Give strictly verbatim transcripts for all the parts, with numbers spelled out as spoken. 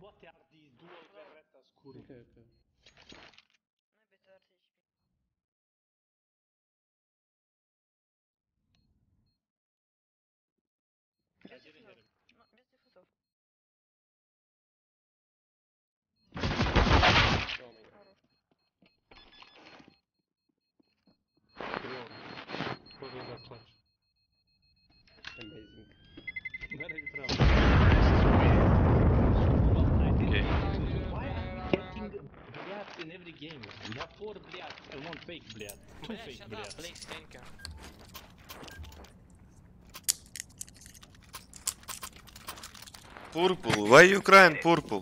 what are these dual beretta scuri? Okay, okay. I didn't hear him. What was that clutch? Amazing. Where are you from? Okay. Why are we getting bliat in every game? We have four bliat and one fake bliat. Two Yeah, fake shut bliat. up, please, Anchor. Purple, why you crying purple?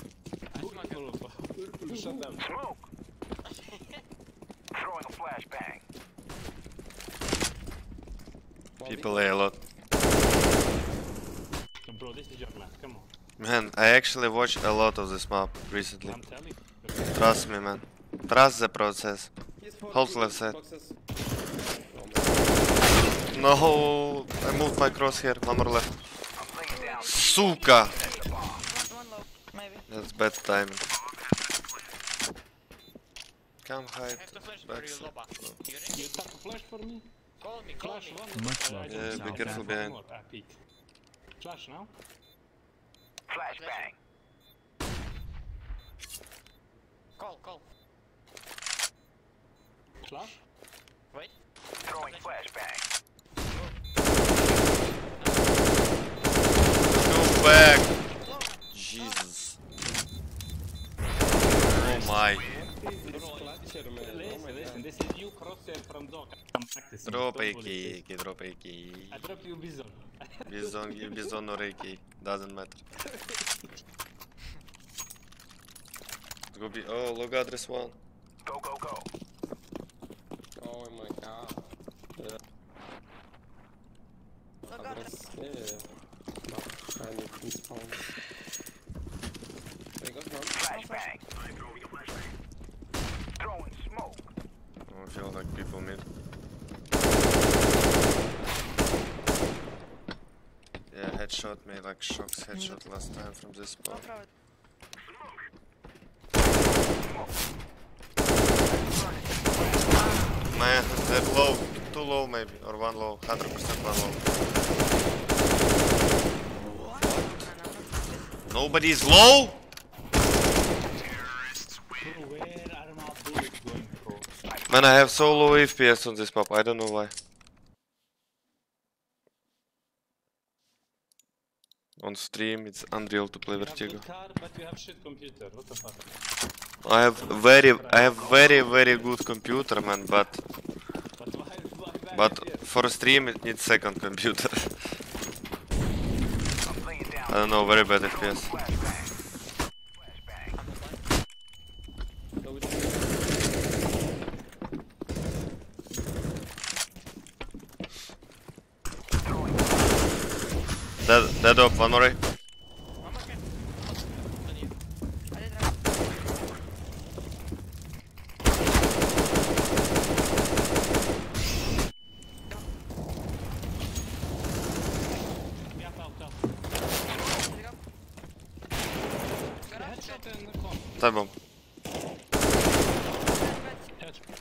Purple, shut up. Smoke! Throwing a flashbang. People A a lot. Bro, this is your map, come on. Man, I actually watched a lot of this map recently. I'm telling Trust me, man. Trust the process. Hold left side. No, I moved my crosshair. One more left. Suka! One low, maybe. That's bad timing. Come hide. I have to flash for you, Backside. Loba. No. You ready? You tap a flash for me? Call me, call Flash me. one. Much Uh, I love don't Yeah, know. be Flash careful one behind. more. Ah, peek. Flash now? Flashbang. Call, call. Flash? Wait. Throwing flashbang. Go back! Jesus. Oh my. Listen, listen, this is you crosshair from Doc. I'm practicing. Drop Don't a bully key, drop a key. this. I drop you Bizon. Bizon, Bizon or a key. Doesn't matter. Go be. Oh, log address one. Go, go, go. Oh my god. Yeah. Look Address. Yeah, yeah, yeah. But I need to spawn. They got one. Flashbang. Throwing smoke. I feel like people mid. Yeah, headshot me like shocks headshot last time from this spot. throw it. Man, they're low. Too low maybe. Or one low. one hundred percent one low. Nobody's low? Bro, where are my bullets going, bro? Man, I have so low F P S on this map. I don't know why. On stream, it's unreal to play You have Vertigo. good car, but you have shit computer. What the fuck? I have very, I have very, very good computer, man. But, But why, why back but here? for stream, it needs second computer. I'm laying down. I don't know, very bad F P S. Flashbang. Flashbang. So it's Dead, dead up, one more. One more can. On you. I did right. Yeah, out, out. Did it go? Yeah, headshot and con. Time bomb. Headshot.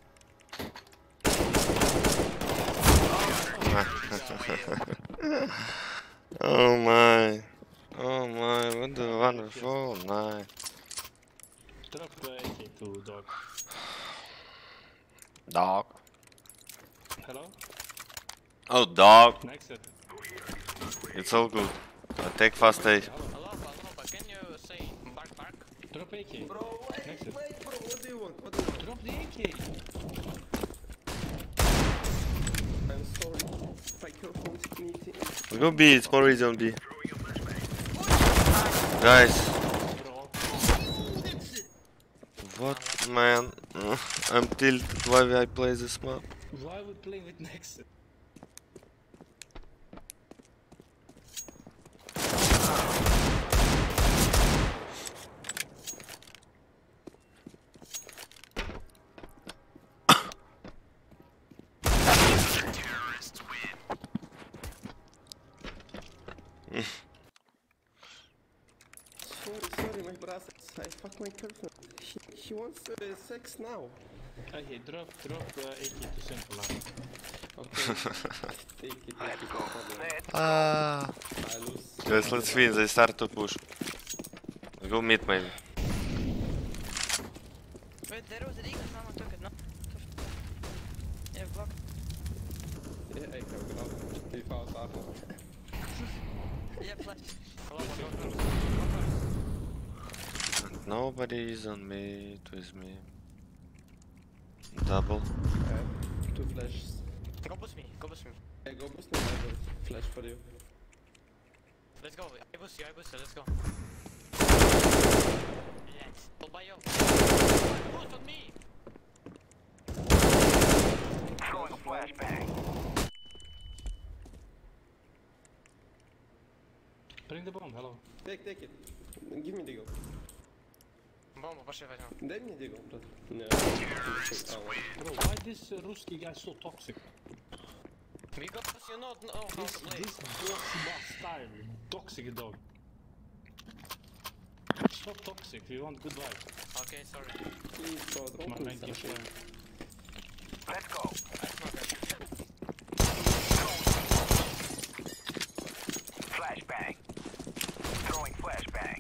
Oh my. Oh my, what a wonderful night. Drop the A K to dog. Dog. Hello? Oh, dog. Next set. It's all good. I take fast A. Hello, Loba, can you say bark, bark? Drop A K. Bro, wait, Next set. wait, bro, what do you want? What do you want? Drop the A K. I'm sorry. Microphone meeting. Go B, it's more easy on B. Guys, Bro. what man? I'm tilted. Why I play this map? Why we play with next set? Sorry, I fuck my girlfriend. She, she wants uh, sex now. Okay, drop, drop uh, A K to simple line. Okay. Take it, take it, no problem. Ah, I lose. guys, let's win. They start to push. Go mid maybe. Wait, there was a deagle, someone took it, no? Yeah, block. Yeah, I have enough. Without armor. Yeah, flash. Hello, one door. And nobody is on mid with me. Double. Uh, two flashes. Go boost me, go boost me. Yeah, go boost me, I will flash for you. Let's go. I boost you, I boost you, let's go. Yes. I'll buy you. Boost on me! Throwing flashbang. Bring the bomb, hello. Take, take it. Give me deagle. Бомбу пошли возьмем. Дай мне deagle, брат. Не. Bro, why this uh, Ruski guy so toxic? Because you not know how This, to play. this boss style, toxic dog. So toxic, we want good vibes. Okay, sorry. Please, bro, My don't do man keeps something. playing. Let's go. I smoke it. Flashbang. Throwing flashbang.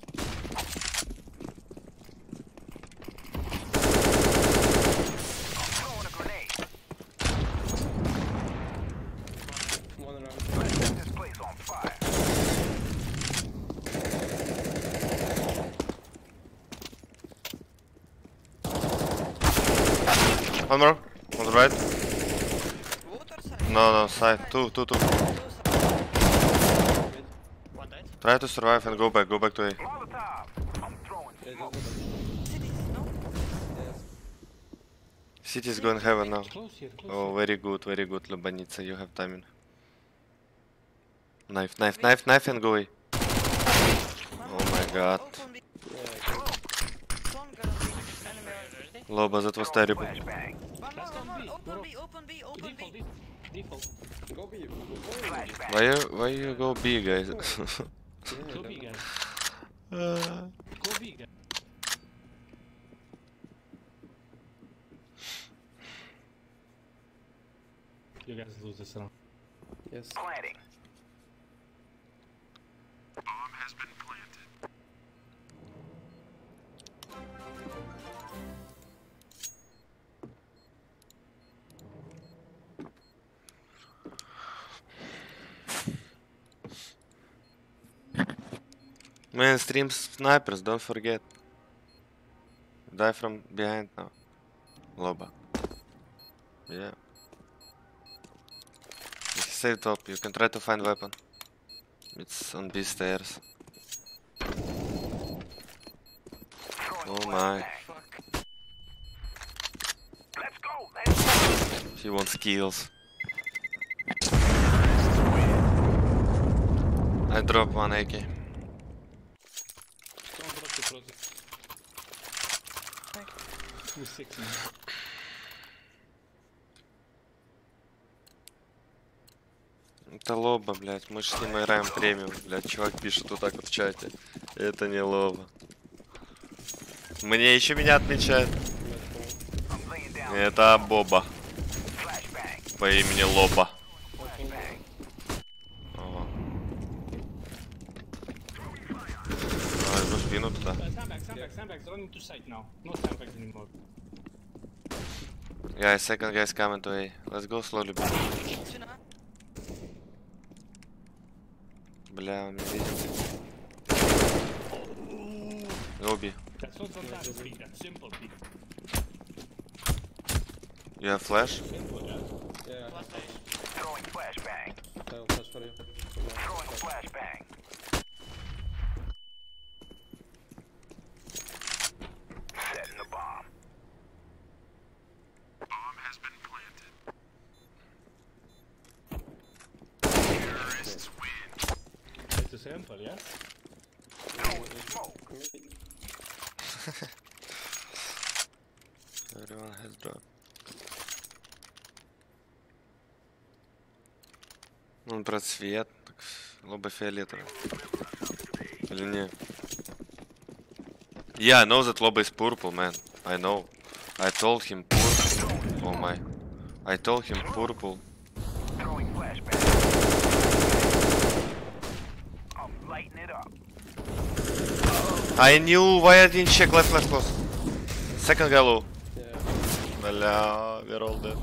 I'm throwing a grenade. One round. Let's set this place on fire. One more. On the right. Wood or side? No, no, side. Two, two, two. Two side. One died. Try to survive and go back. Go back to A. Molotov. I'm throwing Yeah, smoke. just Cities, no? yes. City is going heaven now. Close here, close Oh, here. very good, very good, Lubanitsa. You have timing. Knife, knife, knife, knife, and go A. One Oh my god. Open B. Yeah, I can. One gonna be. Enemy right. Loba, that was terrible. Flashbang. One more, Let's one go more. B, Open bro. B, open B, open Default, B. default, default. Go B. Go B. Flashbang. Why you, why you go B, guys? Yeah, Go I B, don't guys. Uh, Go B, guys. You guys lose this round. know. Yes. Planting. Mainstream snipers, don't forget. Die from behind now. Loba. Yeah. If you save top, you can try to find weapon. It's on B stairs. Throwing Oh my. flashbang. Let's go. Let's go. He wants kills. I drop one A K. Don't drop the project. Two six man. Это Лоба, блядь. Мы же с ним играем премиум, блядь. Чувак пишет вот так вот в чате. Это не Лоба. Мне еще меня отмечают. I'm laying down. Это Боба Flashbang. по имени Лоба. Flashbang. Ага. А, иду в спину туда. Uh, sandbags, sandbags, sandbags, running to site now. No sandbags anymore. Guys, second guy's coming to A. Let's go slowly, bro. Спина. Бля, он не видит. Go B. That's not fantastic pick, that's simple pick. You have flash? Simple, yeah? Yeah, Last stage. Throwing flashbang. I will flash for you. Throwing flashbang. Setting the bomb. It's a simple, yeah? Throwing smoke. Everyone has drop. Он про цвет, так Лоба фиолетовый. Или не? Yeah, I know that Loba is purple, man. I know. I told him purple. Oh my. I told him purple. Throwing flashbang. I'm lighting it up. I knew why I didn't check left, left, close. Second guy low. Yeah. Bля, we're all dead.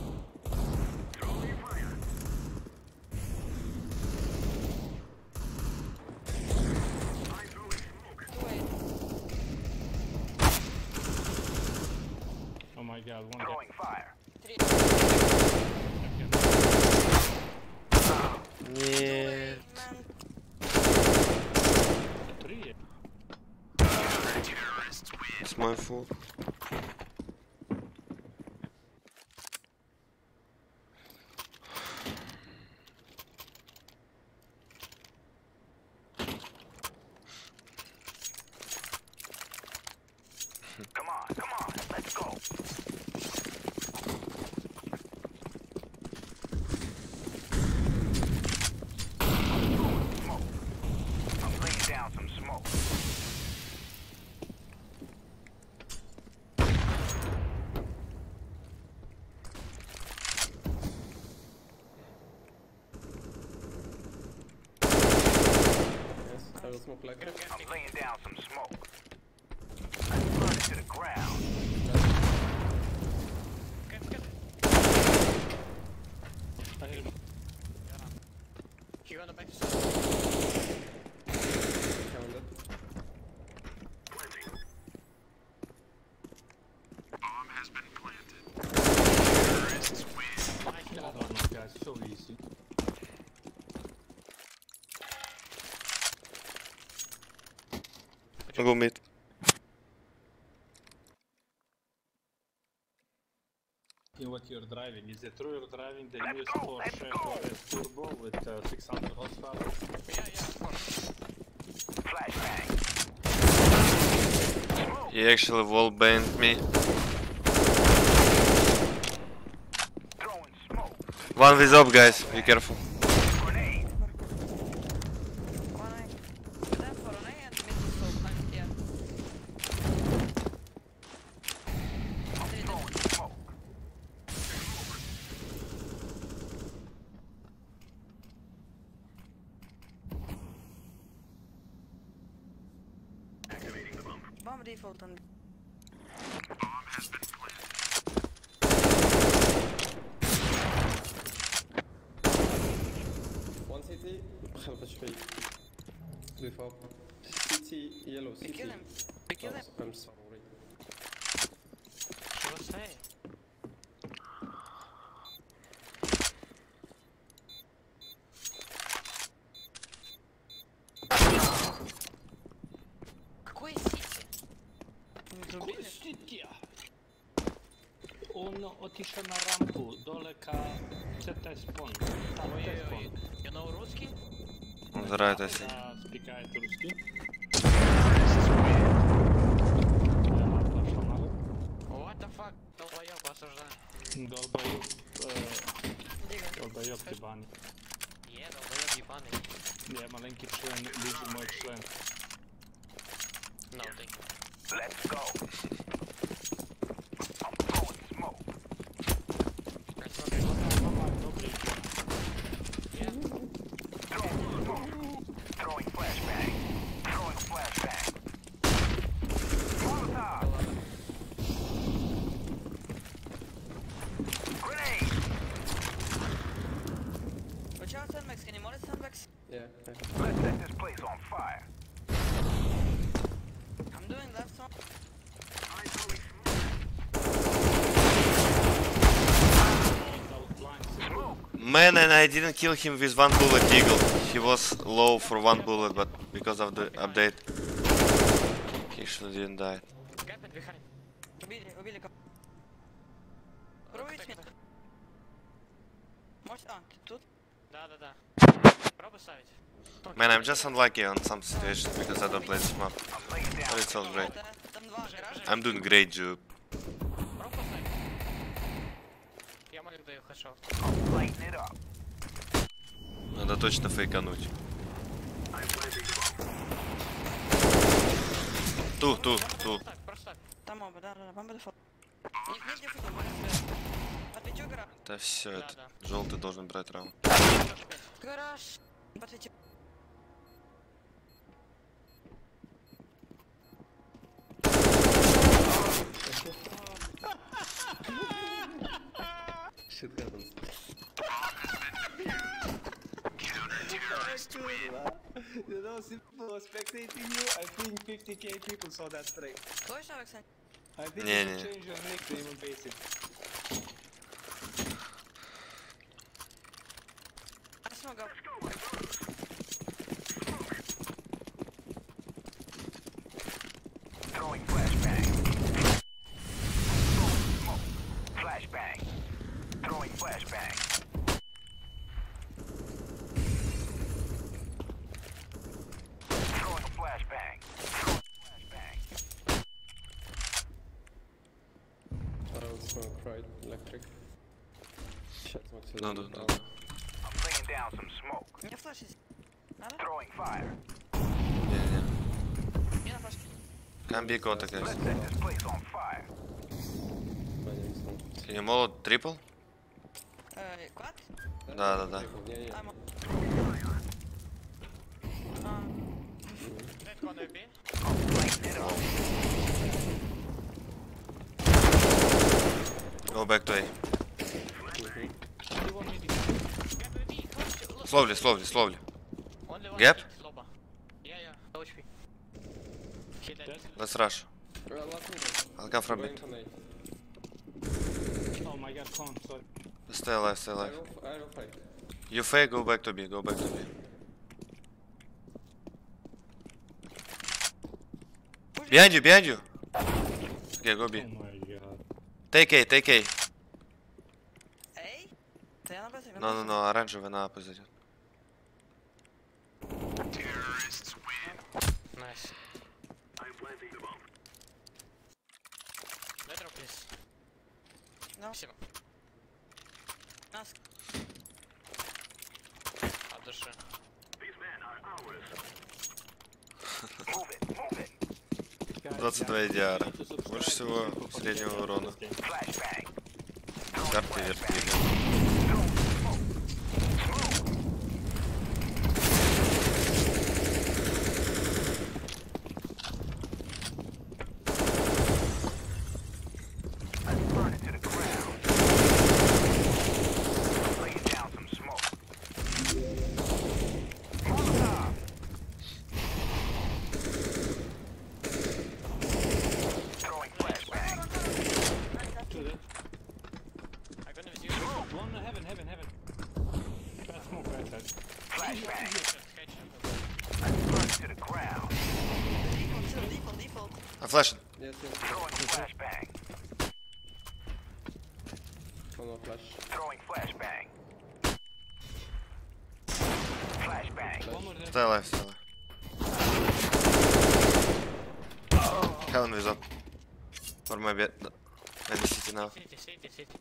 Wait. Oh my god, one guy. Throwing fire. Нет. Man. Three. It's my fault. Come on, come on, let's go. Smoke. I'm laying down some smoke. Yes, I will smoke like it. I'm laying down some smoke. Let's burn it to the ground. Okay, okay. I hit him. He gonna back. Counted. Oh my god, so easy. Go mid. In what you're driving, is it true you're driving the Let's newest go, let's Porsche go. four S Turbo with uh, six hundred horsepower? Yeah, yeah, of course. Flashbang. He actually wall banged me. Throwing smoke. One with up, guys. Be careful. Grenade. One eye. Then for an eye and mid scope. I'm here. Three dead. Throwing smoke. Bomb default on. One C T. Help H P. Blue fob. C T, yellow, C We T. kill him. We kill him. Oh, I'm sorry. She was saying. Какой сити? Не Koji убили? sitja? On otišao na rampu, dole ka C T spawn. Tamo Ой, je ой, spawn. ой. You know русский? On the right, I see. Da, spikaj turski. Ja, došao malo. What the fuck? Долбоёб, осуждаю. Dolbaju, Дига. dolbaju ti bani. Je, долбоёб ебаный. Je malenki člen, bliži moj člen. No, thank you. Let's go. I'm throwing smoke. I smoke it. Dobri. Yeah. Throwing smoke. Throwing flashbang. Throwing flashbang. Molotov. Grenade. Watch out, Sandbags. Can you molly Sandbags? Yeah, yeah. Let's set this place on fire. I'm doing left one. Man, and I didn't kill him with one bullet eagle. He was low for one bullet, but because of the update, he actually didn't die. Gap it behind. Убили, убили. кого- Пробуйте меня. Может, а, тут? Да, да, да. Пробуй ставить. Man, I'm just unlucky on some situations because I don't play this map. I'm laying down. But it's all great. Это, там два гаража. I'm doing great, Jupe. Пробуй ставить. Я маленько даю хэшот. I'm lighting it up. Надо точно фейкануть. Ту, ту, ту. Так, просто так. Там оба, да, да, да, бомба дефолт. Нет, нет, дефолт, можно стрелять. Отвечу гараж. Да все, Да, это да. желтый должен брать раунд. Гараж. Отвечу. Shit happens. You know, people were spectating you. I think fifty K people saw that stream. Точно, Александр? I think Не, you не. should change your nick to even basic. I smoke up. Throwing flashbang. Smoke. Flashbang. Throwing flashbang. Throwing a flashbang. Throwing flashbang. Around smoke, right? Electric. Shit, smoke to No, the no, no. down. I'm laying down some smoke. У меня флеш есть. Надо? Throwing fire. Не-не. Мне на флешке. Can be contact, guys. Let's set this place on fire. Running some. Can you molot triple? Э, квад? Да, да, да. Не, не. А, мо- А, Dead corner B. Lighten it up. Go back to A. You want me to Gap B. Close, look. Slowly, slowly, slowly. Only one Gap? hit, Loba. Yeah, yeah, low H P. He dead. Dead? Let's rush. Well, last minute. I'll come from Going mid. to nade. Oh my god, con, sorry. Stay alive, stay I alive. will, I will fight. You fake, go back to B, go back to B. Behind you, behind you! Okay, go B. Oh my god. Take A, take A. эй? Да я на бэсе. No, no, no, оранжевый на А позади. Nice. Дай дроп, please. Да. Спасибо. Нас. От души. Move it. Move it. Guys, двадцать два guys, идиара. you need to subscribe Больше to всего people for среднего sharing урона. this game. Flashbang. Карты вертикали. Burn it to the ground. Laying down some smoke. Molotov. Throwing flashbang. Two dead. I'm gonna use you. One heaven, heaven, heaven. Bad smoke right side. Flashbang. Headshot. Burn it to the ground. Default, default, default. I'm flashing. Yes, yes. Throwing flashbang. One more flash. Throwing flashbang. Flashbang. One more dead. Stay alive, stay alive. Heaven is up. Or maybe, maybe city now. City, city, city.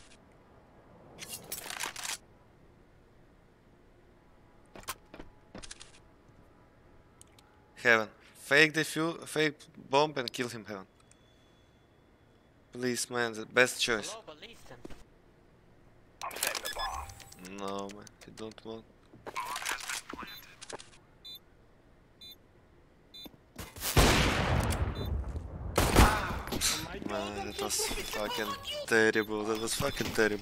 Heaven. Fake the fuel, fake bomb and kill him heaven. Please, man, the best choice. Loba, listen. I'm setting the bomb. No, man, you don't want. Man, that was fucking terrible. That was fucking terrible.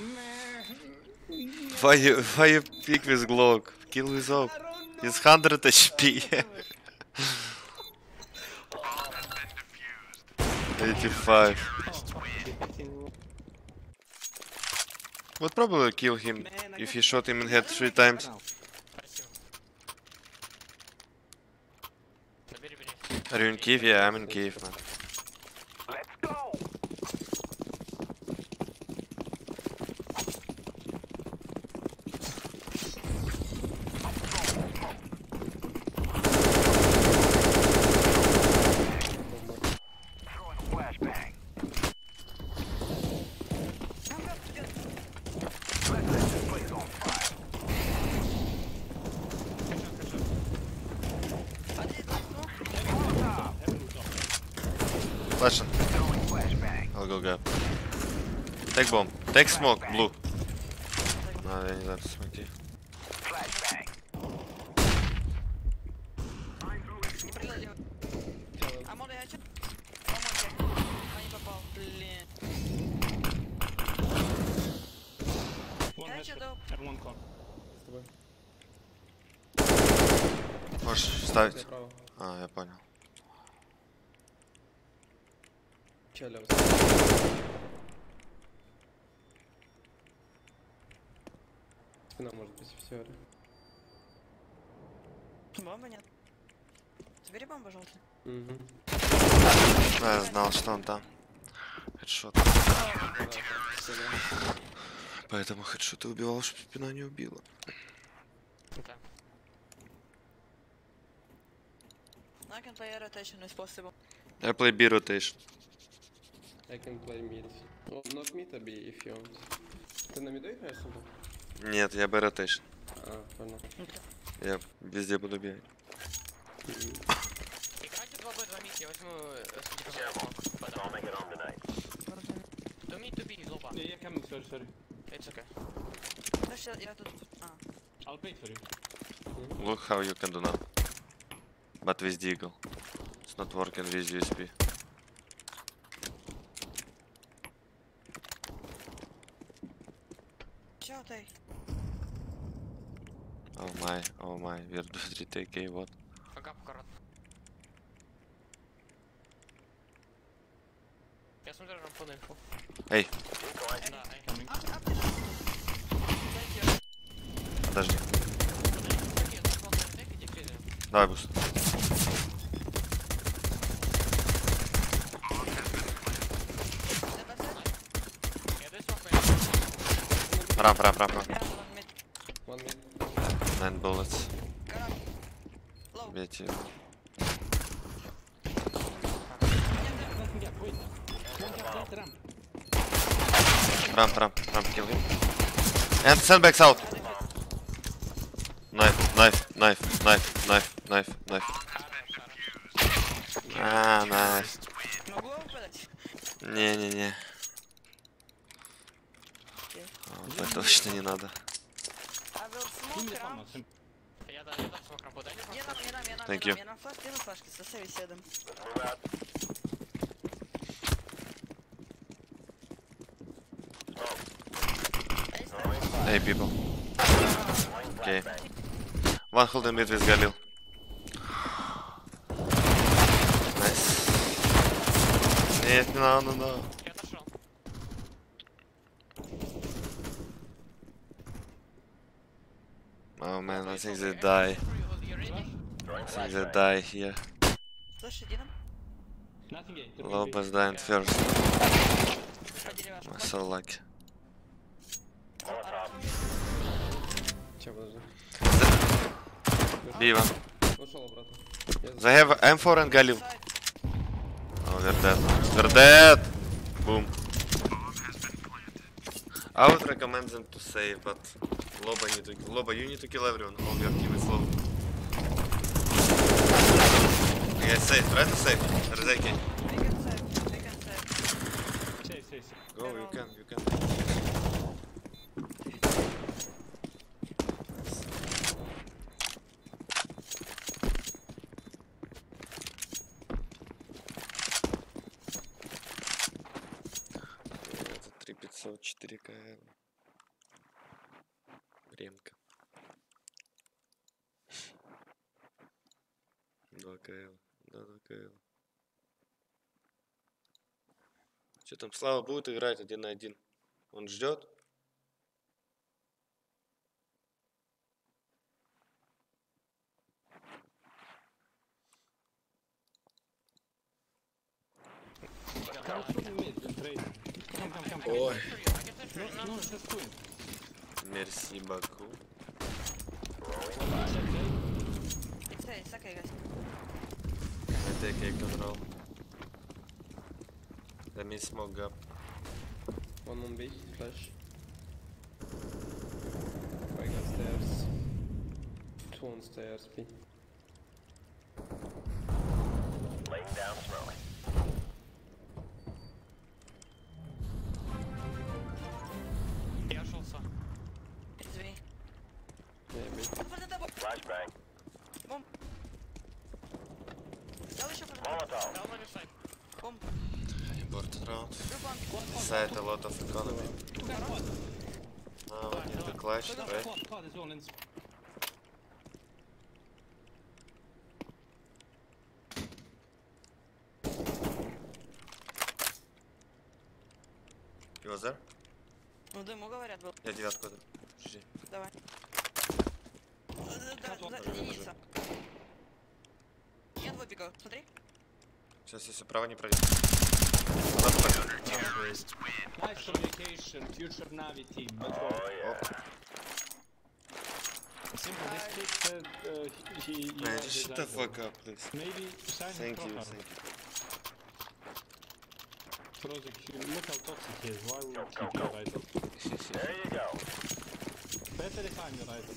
Why you, why you pick with Glock? Kill with op. He's one hundred H P. eighty-five. Would probably kill him if you shot him in head three times. Спасибо. Набери бери. Are you in Kiev? Yeah, I'm in Kiev, man. Let's go. Throwing a flashbang. Come up, get. Let's set this place on fire. Один, два, ну. Molotov. Heaven was up. Flashing. I'll go gap. Take bomb. Take smoke, blue. No, я не знаю, смотри. Не прилетел. А моды я чё? Помойте. А не попал. Блин. One Я headshot чё доп? and one con. С тобой. Можешь ставить? Направо. А, я понял. Че, лев? Спина может быть в теории. Бомба нет. Забери бомбу желтый. Угу. Да, я знал, что он там. Хедшот. Поэтому хедшоты убивал, чтобы спина не убила. Okay. I can play rotation if possible. I play B rotation. I can play mid. Well, not mid, а B if you want. Ты на миду играешь сюда? Нет, я B rotation. А, понял. Я везде буду бегать. Играйте два бэ, два мид, я возьму Do me to be low bar. Yeah, yeah, coming, sorry, sorry. It's okay. Подожди, я тут... А. I'll wait for you. Look how you can do now. But with Deagle. It's not working with U S B. Чё ты? Oh my, oh my, we're doing retake A, what? Ага, корот. Я смотрю рампу на инфу. Эй, Да, эй. А, а, ты же... Thank you. подожди. Окей, я смог на ретейк, иди кризис. Давай буст. Я даю смог на инфу. Рамп, рамп, рамп, рамп. Yeah, one mid. One mid. Nine bullets. Garage. Low. Бейте. Nothing gap, wait. One gap, left ramp. Рамп, рамп, рамп, kill him. And sandbags out. Knife, knife, knife, knife, knife, knife, knife. А, nice. Могу выпадать? Не-не-не. Вот это точно не надо. I will Give me smoke the around. farm, Sim. Я дам, я дам смог рампу, дай мне Я просто. дам, я дам, я дам, Thank я you. дам. Я на флешке, я на флешке, со всей седом. Hey people. Okay. One holding mid with Galil. Nice. Нет, не надо, no, no. Я отошел. Oh man, I think they die. You ready? I think they die here. Слышь, иди нам. Nothing gate. They're Lopez dying first. По деревяшку. I'm so lucky. Че, подожди. Viva. Ушел обратно. Я за- They have M four and Galil. Сайд. Oh, we're dead. We're dead! Boom. I would recommend them to save, but Loba need to Loba, you need to kill everyone. All your team is low. Okay, save. Try to save. Rezeki. We can save, we can save. Safe, safe, safe. Go, you can, you can. Это три пятьсот четыре кл. Ремка. два кл. Да, два кл. Что там, Слава будет играть один на один? Он ждет? Come through the mid and trade. Come, come, come. Ой. I can search for you. No, no, just twin. Мерси, Баку. It's okay, it's okay, guys. I take A control. Let me smoke up. One on B, flash. I got stairs. Two on stairs, B. Laying down smoke. Flashbang. Бомб. Дал еще флешбэк. Molotov. Down on your side. Бомб. Important round. Люблан. Side a lot of economy. Now we need the clutch, right? Quad, quad is one in. He was there? Ну, дыму говорят был. Я девятку дал. Жди. Давай. Да, да, единица. Я двое бегал, смотри. Сейчас, если право не пройдет. Nice communication, future Navi team. Let's go. Oh yeah. Simple, this kid said uh, he... he Man, was just his shut the idol. fuck up, please. Maybe sign Thank him you, proper. thank you. Prozik, look how toxic he is. Why would Go, you go, keep your go. idol? There you go. Better if I'm your idol.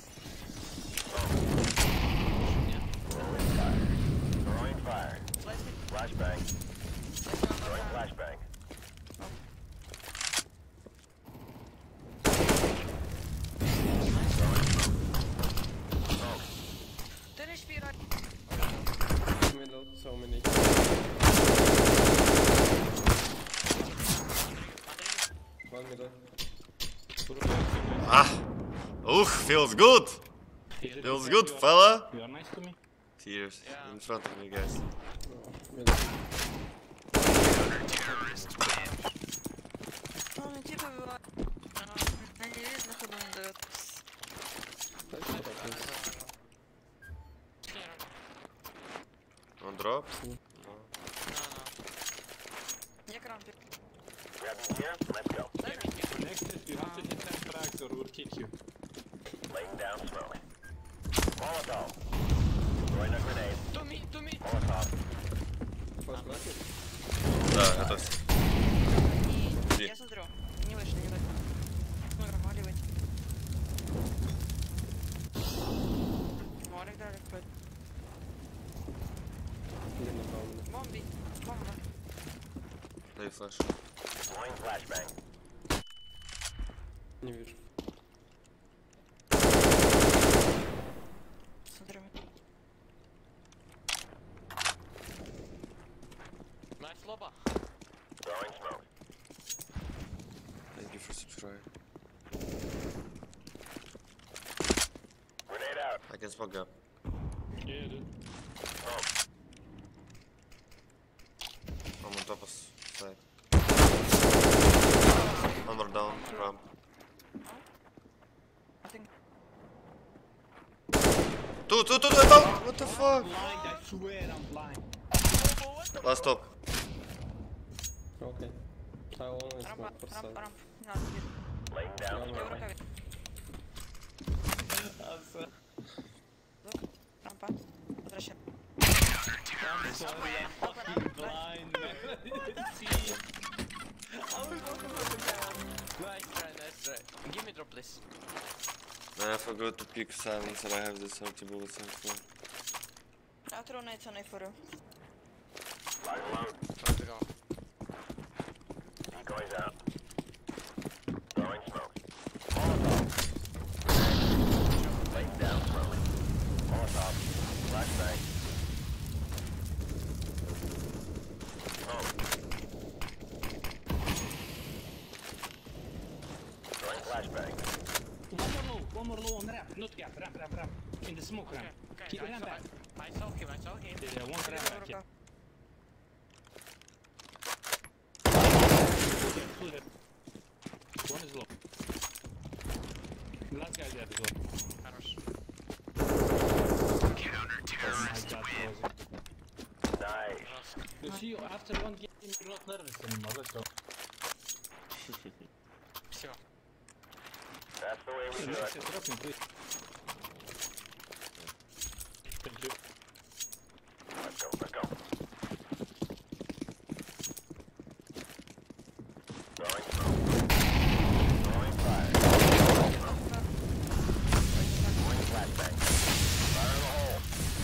Throwing fire. Слайд. Flashbang. Слайд. Throwing flashbang. Ten H P right. Middle, so many. One middle. Ah! Ooh, feels good! Feels good, fella! You are nice to me? Tears Yeah. in front of me, guys. Middle. Ну, ну, типа, бывает. На не видно, ходу не дает. Flash shot, please. On drop? No, no. Не крампи. Grabbing gear. Let's go. Next is you have to hit ten frags or we'll kick you. Laying down smoke. Molotov. Throwing a grenade. To me, to me. Molotov. Flash back. Да, готов. Не, я смотрю. Не вышли, не вышли. Ну, нормально выйти. Морик дали какой-то. Не направлено. Бомби. Бомба. Дай флеш. Throwing flashbang. Не вижу. Смотрю. Nice loba. Throwing smoke. Thank you for subscribing. Grenade out. I can smoke up. Yeah, dude. Smoke. I'm on top of side. One more down, ramp. I think. Two, two, two, two, two! What the fuck? Blind, I swear I'm blind. Last stop. Okay. I only Рампа, smoke for рампа, side. рампа. Не надо, вижу. Laying down Yeah, Я в smoke. рукаве. Рампа. Возвращай. I'm sorry, I'm fucking blind, man. See? Nice try, nice try. Give me drop, please. I forgot to pick silencer. I have this thirty bullets and four. Jag tror nej till nej för du. Lock and load. Let's go. Decoys out. Throwing smoke. Molotov. Laying down smoke. Molotov. Flashbang. Smoke. Throwing flashbang. One more low, one more low on ramp, not gap, ramp, ramp, ramp. In the smoke Okay, ramp. okay. Keep I ramp saw, back. I saw him, I saw him. Yeah, one ramp В back, yeah. руках. Two there. One is low. Last guy there as well. Хорош. Oh my god, Prozik. Nice. You see, after one game, you're not nervous anymore, let's go. Все. That's the way we do Next it. is drop me, please. Thank you. Let's go. Let's go. Throwing smoke. Throwing fire. Throwing flashbang. Fire in the hole.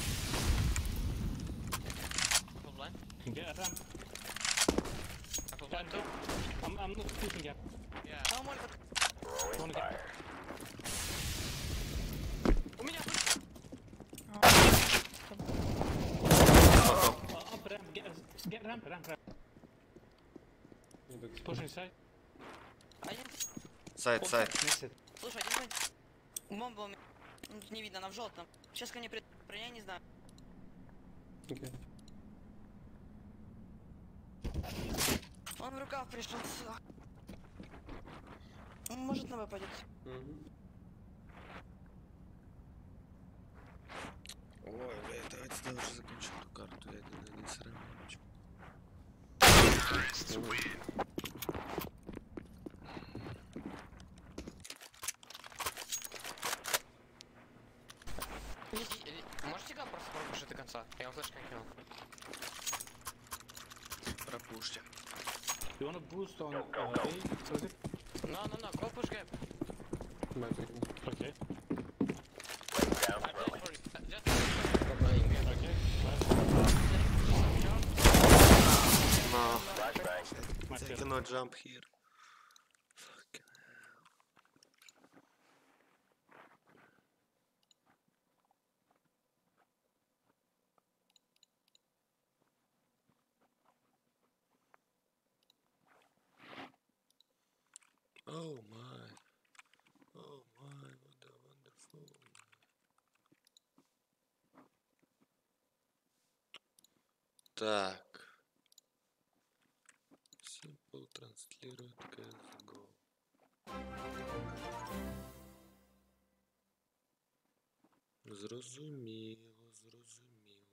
Apple blind. Get a ramp. Apple Ramp blind too. two. I'm, I'm not pushing gap. Yeah. А, Морик, Throwing Wanna fire. у меня тут. Push inside. Один. Side, side. Miss it. Слушай, один point. Бомба у меня. Ну, тут не видно, она в желтом. Сейчас ко мне при... Про я не знаю. Окей. Он в рукав пришел сюда. Он может на Б пойдет. Мгм. Ой, блядь, давайте я уже закончу эту карту, я иду на один срам. Можете ка просто пропушить до конца? Я его флешкой кинул. Пропушьте. You wanna boost on uh, A? Was it? No, no, no, go push gap. Бэк прикинь. Okay. Down I'm slowly. ready for it. Uh, Just playing gap. Okay. No, Flashbang. My I turn. cannot jump here. Fucking hell. Oh my. Oh my, what a wonderful. Так. Simple транслирует си эс го. Зрозуміло, зрозуміло.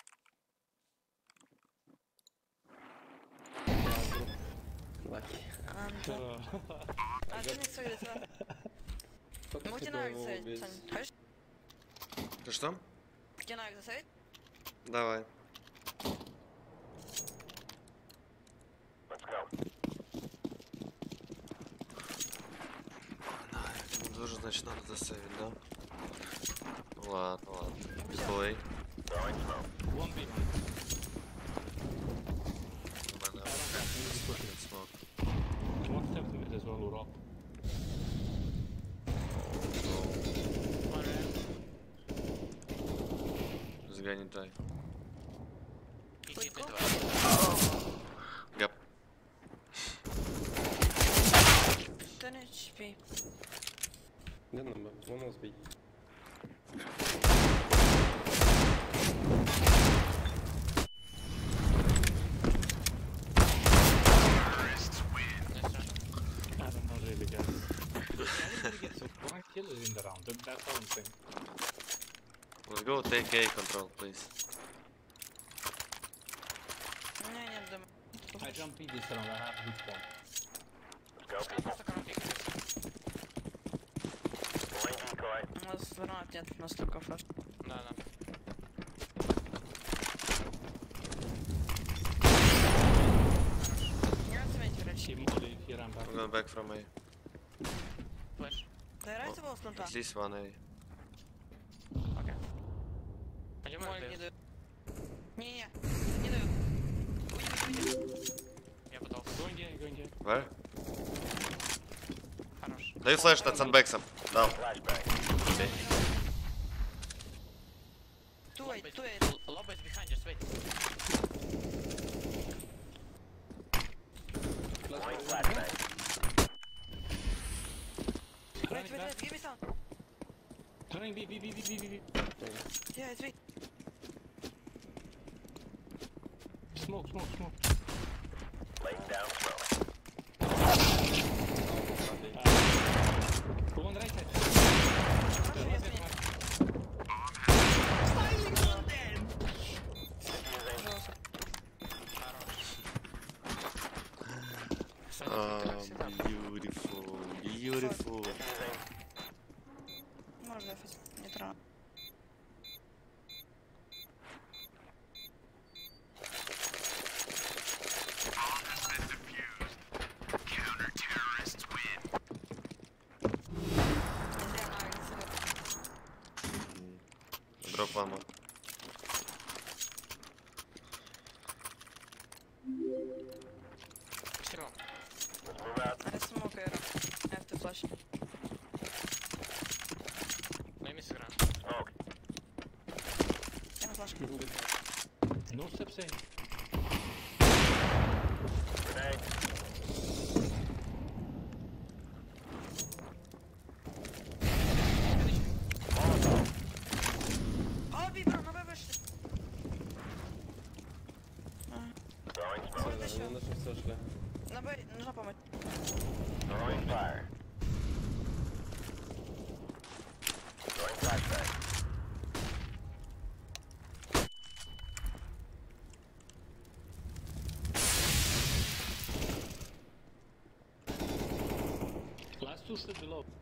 Lucky. Uh, Один из своих, да. Только Можете хотел навык его засейвить, убить. Сань. Хочешь? Ты что? Тебе навык засейвить? Давай. Let's go. Тоже, значит, надо засейвить, да? Ну ладно, ладно. Всё. Бой. Throwing smoke. one B, man. Смог. One step to mid as well, or up. One ramp. Сгоняй. Иди ты Go. два. Гап. ten эйч пи. Где на Б? Вон нас бей. Nice run. I don't know really, guys. I didn't really get so one kill in the round. that- That's all I'm saying. Let's go take A control, please. У меня нет дыма. I jump B this round. I have good spawn. Let's go. Пускай просто коробки кидают. Deploying decoy. У нас гранат нет, у нас только флеш. Да, да. Не разумеете, врач. He molly if he ran back. I'm going back from A. Флеш. Доиграйте его с планта. At least one A. Окей. Пойдем Моль не их дают. Не-не, не дают. Уйди, уйди. Я пытался. Going here, going here. Where? Хорош. Даю флеш над сандбексом. Дал. Flashbang. Two eight, two eight. Lob is behind, just wait. Deploying flashbang. Wait, Running wait, back. wait, give me some. Turning B, B, B, B, B, B, B. Yeah, it's me. Smoke, smoke, smoke. Laying down smoke. Go on the right side. Хорошо, The я right с ней. side. Diffusing. Пожалуйста. Кстати, Oh, как всегда. beautiful, beautiful. Diffusing. Можно дефать, не трогай. Нельзя навык засейвить. Drop one more. Всё. Let's move out. I smoke arrow. I have to flash. Ну и мисс игра. Smoke. Я на флешке. No steps in. Grenade. зашли. На Б, нужна помощь. Throwing fire. Throwing flashbang. Last two should be low.